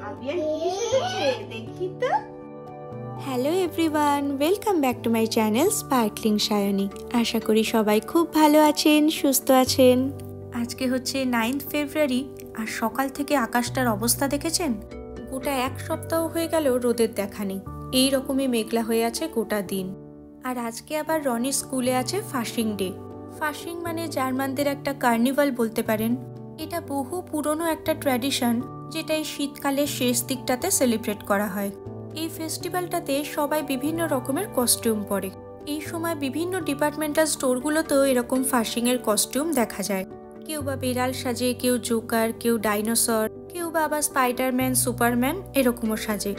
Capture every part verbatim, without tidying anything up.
Hello everyone, welcome back to my channel sparkling Sayani. আশা করি সবাই খুব ভালো আছেন, সুস্থ আছেন। আজকে হচ্ছে নাইন্থ ফেব্রুয়ারি আর সকাল থেকে আকাশটার অবস্থা দেখেছেন? গোটা এক সপ্তাহ হয়ে গেল রোদের দেখা নেই, এই রকমই মেঘলা হয়ে আছে গোটা দিন। আর আজকে আবার রনির স্কুলে আছে ফাশিং ডে। ফাশিং মানে জার্মানদের একটা কার্নিভাল বলতে পারেন। এটা বহু পুরনো একটা ট্র্যাডিশন, যেটা এই শীতকালের শেষ দিকটাতে সেলিব্রেট করা হয়। এই ফেস্টিভ্যালটাতে সবাই বিভিন্ন রকমের কস্টিউম পরে। এই সময় বিভিন্ন ডিপার্টমেন্টাল স্টোরগুলোতেও এরকম ফাশিং এর কস্টিউম দেখা যায়। কেউ বা বিড়াল সাজে, কেউ জোকার, কেউ ডাইনোসর, কেউ বা আবার স্পাইডারম্যান, সুপারম্যান এরকমও সাজে।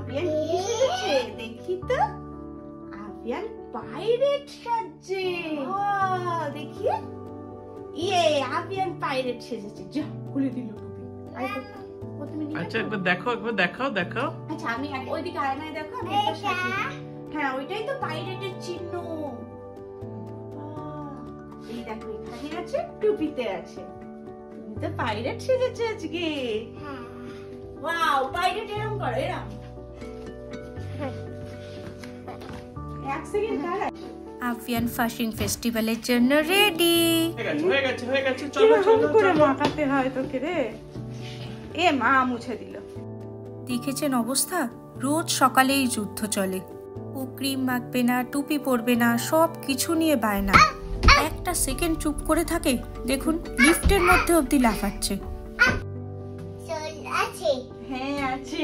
দেখি তো আভিয়ান পাইরেট সাজছে, দেখি ইয়ে আভিয়ান পাইরেট সেজেছে। যা খুলে দিল টুপি। আচ্ছা একবার দেখো, একবার দেখাও দেখাও। আচ্ছা আমি ওইদিকে আয়নায় দেখো, আমি একটা সাজিয়ে। হ্যাঁ ওইটাই তো পাইরেটের চিহ্ন। এই দেখো এখানে আছে, টুপিতে আছে। তুমি তো পাইরেট সেজেছো আজকে। হ্যাঁ ওয়াও, পাইরেট এরকম করো, এরকম। এক সেকেন্ড দাঁড়া। আভিয়ান ফাশিং ফেস্টিভ্যালের জন্য রেডি। হয়ে গেছে হয়ে গেছে হয়ে গেছে চলো চলো করে মাখাতে হয় তোকে রে। এ মা মুছে দিল। দেখেছেন অবস্থা? রোজ সকালেই যুদ্ধ চলে। ও ক্রিম মাখবে না, টুপি পরবে না, সব কিছু নিয়ে বায়না। একটা সেকেন্ড চুপ করে থাকে, দেখুন লিফটের মধ্যে অবধি লাফাচ্ছে। হ্যাঁ আছে।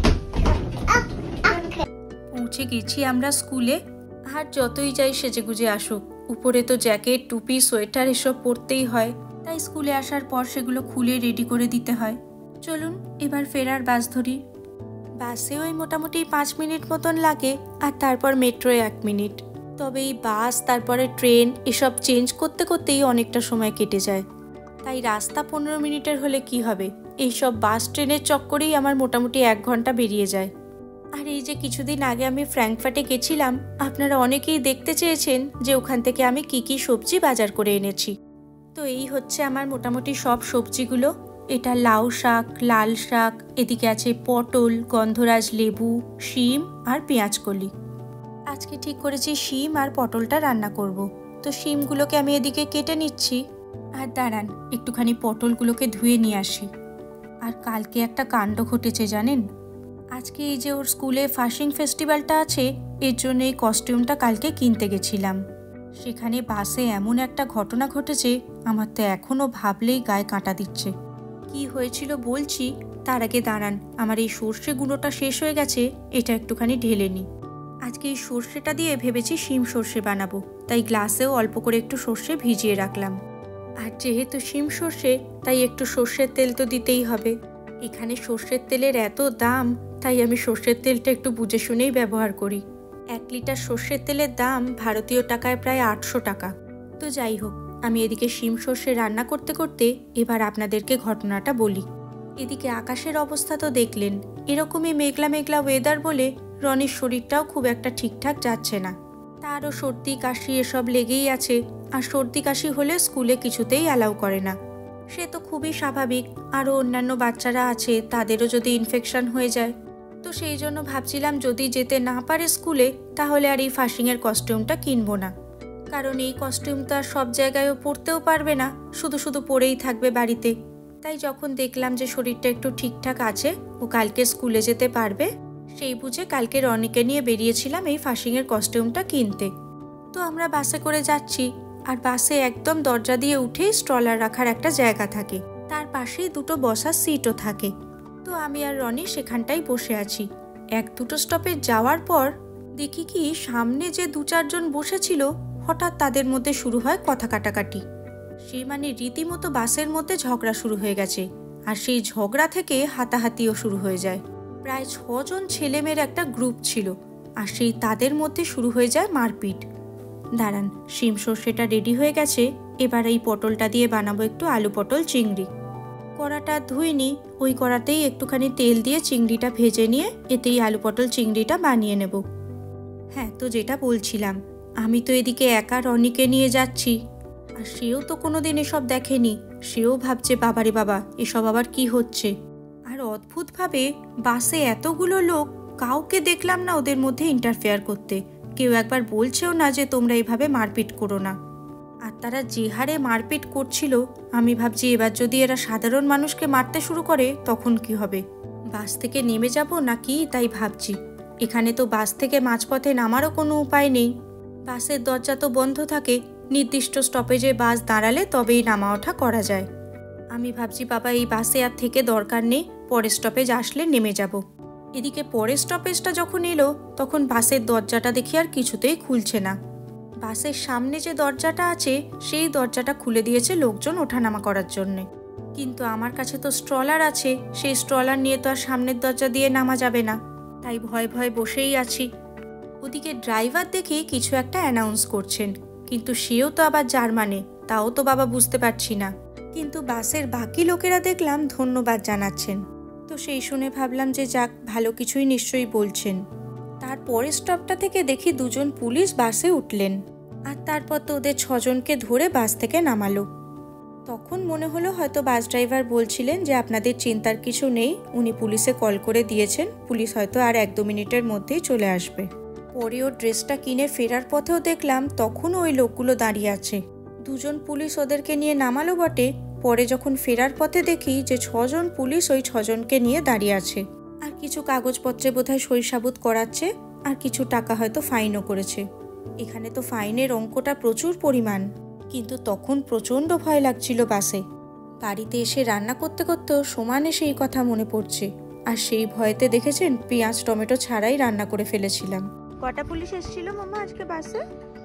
পৌঁছে গেছি আমরা স্কুলে। আর যতই যাই সেজেগুজে আসুক, উপরে তো জ্যাকেট, টুপি, সোয়েটার এসব পরতেই হয়। তাই স্কুলে আসার পর সেগুলো খুলে রেডি করে দিতে হয়। চলুন এবার ফেরার বাস ধরি। বাসে ওই মোটামুটি পাঁচ মিনিট মতন লাগে, আর তারপর মেট্রোয় এক মিনিট। তবে এই বাস তারপরে ট্রেন এসব চেঞ্জ করতে করতেই অনেকটা সময় কেটে যায়। তাই রাস্তা পনেরো মিনিটের হলে কি হবে, এইসব বাস ট্রেনের চক্করেই আমার মোটামুটি এক ঘন্টা বেরিয়ে যায়। আর এই যে কিছুদিন আগে আমি ফ্র্যাঙ্কফার্টে গেছিলাম, আপনারা অনেকেই দেখতে চেয়েছেন যে ওখান থেকে আমি কি কি সবজি বাজার করে এনেছি। তো এই হচ্ছে আমার মোটামুটি সব সবজিগুলো। এটা লাউ শাক, লাল শাক, এদিকে আছে পটল, গন্ধরাজ লেবু, শিম আর পেঁয়াজকলি। আজকে ঠিক করেছি শিম আর পটলটা রান্না করব। তো শিমগুলোকে আমি এদিকে কেটে নিচ্ছি। আর দাঁড়ান একটুখানি পটলগুলোকে ধুয়ে নিয়ে আসি। আর কালকে একটা কাণ্ড ঘটেছে জানেন? আজকে এই যে ওর স্কুলে ফাশিং ফেস্টিভ্যালটা আছে, এর জন্য এই কস্টিউমটা কালকে কিনতে গেছিলাম। সেখানে বাসে এমন একটা ঘটনা ঘটেছে, আমার তো এখনও ভাবলেই গায়ে কাঁটা দিচ্ছে। কি হয়েছিল বলছি, তার আগে দাঁড়ান আমার এই সর্ষে গুঁড়োটা শেষ হয়ে গেছে, এটা একটুখানি ঢেলে নিই। আজকে এই সর্ষেটা দিয়ে ভেবেছি শিম সর্ষে বানাবো, তাই গ্লাসেও অল্প করে একটু সর্ষে ভিজিয়ে রাখলাম। আর যেহেতু শিম সর্ষে, তাই একটু সর্ষের তেল তো দিতেই হবে। এখানে সর্ষের তেলের এত দাম, তাই আমি সর্ষের তেলটা একটু বুঝে শুনেই ব্যবহার করি। এক লিটার সর্ষের তেলের দাম ভারতীয় টাকায় প্রায় আটশো টাকা। তো যাই হোক, আমি এদিকে শিম সর্ষে রান্না করতে করতে এবার আপনাদেরকে ঘটনাটা বলি। এদিকে আকাশের অবস্থা তো দেখলেন, এরকমই মেঘলা মেঘলা ওয়েদার বলে রনির শরীরটাও খুব একটা ঠিকঠাক যাচ্ছে না। তারও সর্দি কাশি এসব লেগেই আছে, আর সর্দি কাশি হলে স্কুলে কিছুতেই অ্যালাউ করে না। সে তো খুবই স্বাভাবিক, আরও অন্যান্য বাচ্চারা আছে, তাদেরও যদি ইনফেকশন হয়ে যায়। তো সেই জন্য ভাবছিলাম যদি যেতে না পারে স্কুলে, তাহলে আর এই ফাশিংয়ের কস্টিউমটা কিনবো না। কারণ এই কস্টিউম তো আর সব জায়গায়ও পরতেও পারবে না, শুধু শুধু পরেই থাকবে বাড়িতে। তাই যখন দেখলাম যে শরীরটা একটু ঠিকঠাক আছে, ও কালকে স্কুলে যেতে পারবে, সেই বুঝে কালকে রনিকে নিয়ে বেরিয়েছিলাম এই ফাশিংয়ের কস্টিউমটা কিনতে। তো আমরা বাসে করে যাচ্ছি, আর বাসে একদম দরজা দিয়ে উঠেই স্ট্রলার রাখার একটা জায়গা থাকে, তার পাশেই দুটো বসার সিটও থাকে। তো আমি আর রনি সেখানটাই বসে আছি। এক দুটো স্টপে যাওয়ার পর দেখি কি সামনে যে দু চারজন বসেছিল, হঠাৎ তাদের মধ্যে শুরু হয় কথা কাটাকাটি। সে মানে রীতিমতো বাসের মধ্যে ঝগড়া শুরু হয়ে গেছে, আর সেই ঝগড়া থেকে হাতাহাতিও শুরু হয়ে যায়। প্রায় ছজন ছেলেমেয়ের একটা গ্রুপ ছিল, আর সেই তাদের মধ্যে শুরু হয়ে যায় মারপিট। দাঁড়ান, শিম সর্ষেটা রেডি হয়ে গেছে, এবার এই পটলটা দিয়ে বানাবো একটু আলু পটল চিংড়ি। কড়াটা ধুয়ে নিই, ওই কড়াতেই একটুখানি তেল দিয়ে চিংড়িটা ভেজে নিয়ে এতেই আলু পটল চিংড়িটা বানিয়ে নেব। হ্যাঁ, তো যেটা বলছিলাম, আমি তো এদিকে একা রনিকে নিয়ে যাচ্ছি, আর সেও তো কোনোদিন এসব দেখেনি। সেও ভাবছে বাবারে বাবা, এসব আবার কি হচ্ছে। আর অদ্ভুতভাবে বাসে এতগুলো লোক, কাউকে দেখলাম না ওদের মধ্যে ইন্টারফেয়ার করতে। কেউ একবার বলছেও না যে তোমরা এইভাবে মারপিট করো না। আর তারা যে হারে মারপিট করছিল, আমি ভাবছি এবার যদি এরা সাধারণ মানুষকে মারতে শুরু করে তখন কি হবে। বাস থেকে নেমে যাব নাকি তাই ভাবছি। এখানে তো বাস থেকে মাঝপথে নামারও কোনো উপায় নেই। বাসের দরজা তো বন্ধ থাকে, নির্দিষ্ট স্টপেজে বাস দাঁড়ালে তবেই নামা ওঠা করা যায়। আমি ভাবছি বাবা এই বাসে আর থেকে দরকার নেই, পরের স্টপেজ আসলে নেমে যাব। এদিকে পরের স্টপেজটা যখন এলো তখন বাসের দরজাটা দেখি আর কিছুতেই খুলছে না। বাসের সামনে যে দরজাটা আছে সেই দরজাটা খুলে দিয়েছে লোকজন ওঠানামা করার জন্যে, কিন্তু আমার কাছে তো স্ট্রলার আছে, সেই স্ট্রলার নিয়ে তো আর সামনের দরজা দিয়ে নামা যাবে না, তাই ভয় ভয় বসেই আছি। ওদিকে ড্রাইভার দেখে কিছু একটা অ্যানাউন্স করছেন, কিন্তু সেও তো আবার জার্মানে, তাও তো বাবা বুঝতে পারছি না। কিন্তু বাসের বাকি লোকেরা দেখলাম ধন্যবাদ জানাচ্ছেন, তো সেই শুনে ভাবলাম যে যাক, ভালো কিছুই নিশ্চয়ই বলছেন। তারপরের স্টপটা থেকে দেখি দুজন পুলিশ বাসে উঠলেন, আর তারপর তো ওদের ছজনকে ধরে বাস থেকে নামালো। তখন মনে হলো হয়তো বাস ড্রাইভার বলছিলেন যে আপনাদের চিন্তার কিছু নেই, উনি পুলিশে কল করে দিয়েছেন, পুলিশ হয়তো আর এক দু মিনিটের মধ্যেই চলে আসবে। পরে ওর ড্রেসটা কিনে ফেরার পথেও দেখলাম তখন ওই লোকগুলো দাঁড়িয়ে আছে। দুজন পুলিশ ওদেরকে নিয়ে নামালো বটে, পরে যখন ফেরার পথে দেখি যে ছজন পুলিশ ওই ছজনকে নিয়ে দাঁড়িয়ে আছে, আর কিছু কাগজপত্রে বোধহয় সই সাবুত করাচ্ছে, আর কিছু টাকা হয়তো ফাইনও করেছে। এখানে তো ফাইনের অঙ্কটা প্রচুর পরিমাণ, কিন্তু তখন প্রচণ্ড ভয় লাগছিল বাসে। বাড়িতে এসে রান্না করতে করতেও সমানে সেই কথা মনে পড়ছে, আর সেই ভয়েতে দেখেছেন পেঁয়াজ টমেটো ছাড়াই রান্না করে ফেলেছিলাম। কটা পুলিশ এসেছিল মামা আজকে বাসে?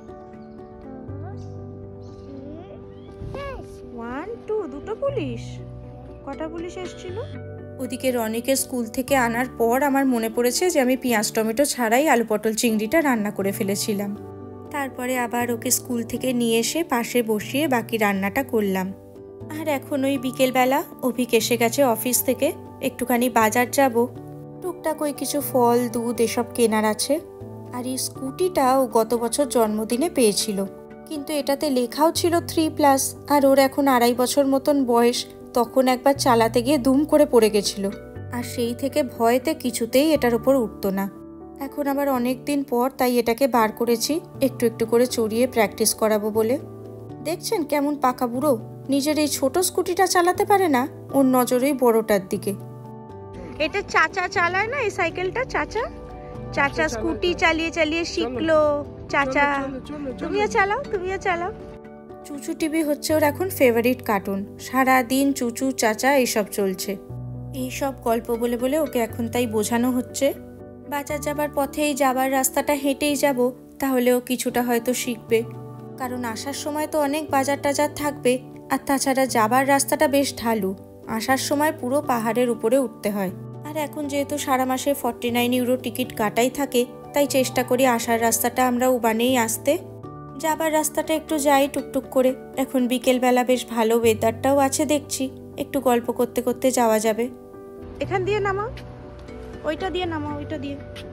ওয়ান টু দুটো পুলিশ? কটা পুলিশ এসেছিল? ওদিকে রনিকে স্কুল থেকে আনার পর আমার মনে পড়েছে যে আমি পেঁয়াজ টমেটো ছাড়াই আলু পটল চিংড়িটা রান্না করে ফেলেছিলাম। তারপরে আবার ওকে স্কুল থেকে নিয়ে এসে পাশে বসিয়ে বাকি রান্নাটা করলাম। আর এখন ওই বিকেলবেলা অভিক এসে গেছে অফিস থেকে, একটুখানি বাজার যাব, টুকটাক ওই কিছু ফল দুধ এসব কেনার আছে। আর এই স্কুটিটা ও গত বছর জন্মদিনে পেয়েছিল, কিন্তু এটাতে লেখাও ছিল থ্রি প্লাস, আর ওর এখন আড়াই বছর মতন বয়স। তখন একবার চালাতে গিয়ে দুম করে পড়ে গেছিল, আর সেই থেকে ভয়েতে কিছুতেই এটার উপর উঠতো না। এখন আবার অনেক দিন পর তাই এটাকে বার করেছি, একটু একটু করে চড়িয়ে প্র্যাকটিস করাবো বলে। দেখছেন কেমন পাকা বুড়ো, নিজের এই ছোট স্কুটিটা চালাতে পারে না, ওর নজরেই বড়টার দিকে। এটা চাচা চালায় না এই সাইকেলটা, চাচা চাচা স্কুটি চালিয়ে চালিয়ে শিখলো। চাচা তুমিও চালাও, তুমিও চালাও। চুচু টিভি হচ্ছে ওর এখন ফেভারিট কার্টুন, সারাদিন চুচু চাচা এইসব চলছে। এইসব গল্প বলে বলে ওকে এখন তাই বোঝানো হচ্ছে। বাজার যাবার পথেই যাবার রাস্তাটা হেঁটেই যাব, তাহলে ও কিছুটা হয়তো শিখবে, কারণ আসার সময় তো অনেক বাজার টাজার থাকবে, আর তাছাড়া যাবার রাস্তাটা বেশ ঢালু, আসার সময় পুরো পাহাড়ের উপরে উঠতে হয়। আর এখন যেহেতু সারা মাসে ফর্টি নাইন ইউরো টিকিট কাটাই থাকে, তাই চেষ্টা করি আসার রাস্তাটা আমরা উবানেই আসতে, যাবার রাস্তাটা একটু যাই টুকটুক করে। এখন বিকেলবেলা বেশ ভালো ওয়েদারটাও আছে দেখছি, একটু গল্প করতে করতে যাওয়া যাবে। এখান দিয়ে নামাও, ওইটা দিয়ে নামাও, ওইটা দিয়ে।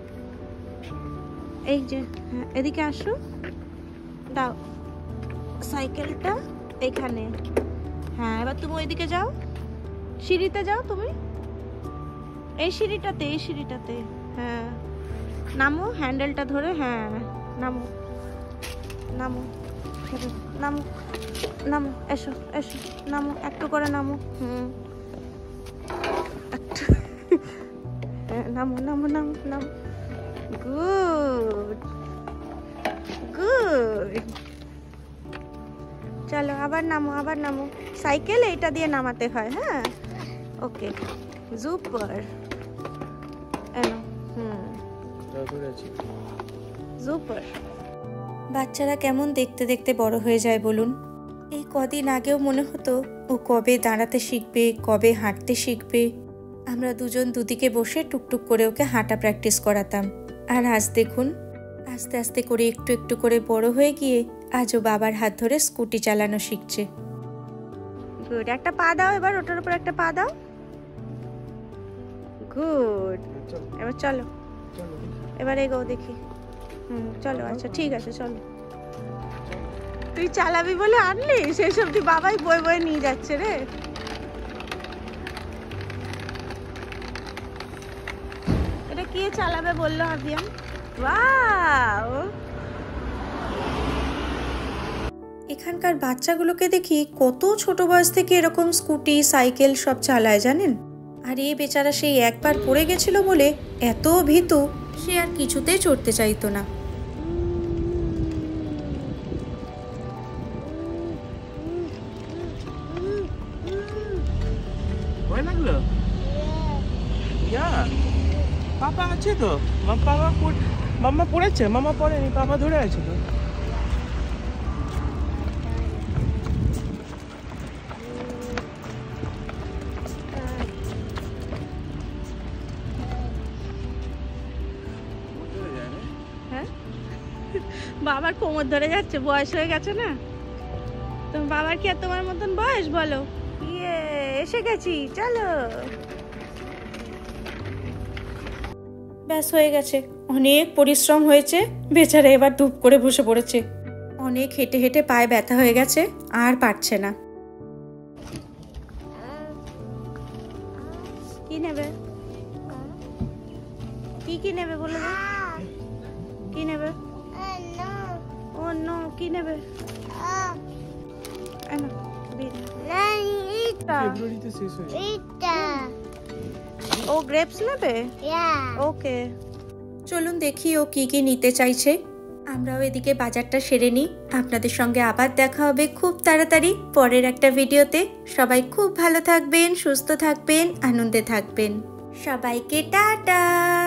এই যে হ্যাঁ, এদিকে আসো, দাও সাইকেলটা এখানে। হ্যাঁ এবার তুমি ওইদিকে যাও, সিঁড়িতে যাও তুমি, এই সিঁড়িটাতে, এই সিঁড়িটাতে। হ্যাঁ নামো, হ্যান্ডেলটা ধরে, হ্যাঁ নামো নামো নামো নামো, এসো এসো, নামো একটু করে নামো। হুম নামো নামো নামো নামো, গুড গুড। চলো আবার নামো, আবার নামো। সাইকেল এইটা দিয়ে নামাতে হয়, হ্যাঁ ওকে সুপার। এনো হুম সুপার। বাচ্চারা কেমন দেখতে দেখতে বড় হয়ে যায় বলুন। এই কদিন আগেও মনে হতো ও কবে দাঁড়াতে শিখবে, কবে হাঁটতে শিখবে। আমরা দুজন দুদিকে বসে টুকটুক করে ওকে হাঁটা প্র্যাকটিস করাতাম, আর আজ দেখুন আস্তে আস্তে করে একটু একটু করে বড় হয়ে গিয়ে আজও বাবার হাত ধরে স্কুটি চালানো শিখছে। গুড, একটা পা দাও এবার, ওটার উপর একটা পা দাও। গুড, এবার চলো, এবার এগো দেখি। হুম চলো, আচ্ছা ঠিক আছে চলো। তুই চালাবি বলে আনলি, সেসব তুই বাবাই বয়ে বয়ে নিয়ে যাচ্ছে রে। দেখিয়ে চালাবে বললো আবিয়াম। ওয়াও, এখানকার বাচ্চাগুলোকে দেখি কত ছোট বয়স থেকে এরকম স্কুটি সাইকেল সব চালায় জানেন। আর এই বেচারা সেই একবার পড়ে গেছিল বলে এত ভীতু, সে আর কিছুতেই চড়তে চাইতো না। ভয় লাগলো? ইয়া পাপা আছে তো, পাপা মাম্মা পড়েছে, মাম্মা পড়েনি, পাপা ধরে আছে তো। বাবার কোমর ধরে যাচ্ছে, বয়স হয়ে গেছে না। তোমার বাবার কি আর তোমার মতন বয়স বলো? ইয়ে এসে গেছি, চলো। ব্যাস হয়ে গেছে, অনেক পরিশ্রম হয়েছে, বেচারা এবার ধূপ করে বসে পড়েছে। অনেক হেঁটে হেঁটে পায়ে ব্যথা হয়ে গেছে, আর পারছে না। কি নেবে? কি কি নেবে বলো? কি নেবে? ও নো, কি নেবে? ও গ্রেপস নেবে? ওকে, চলুন দেখি ও কি কি নিতে চাইছে। আমরাও এদিকে বাজারটা সেরে নিই। আপনাদের সঙ্গে আবার দেখা হবে খুব তাড়াতাড়ি পরের একটা ভিডিওতে। সবাই খুব ভালো থাকবেন, সুস্থ থাকবেন, আনন্দে থাকবেন। সবাইকে টাটা।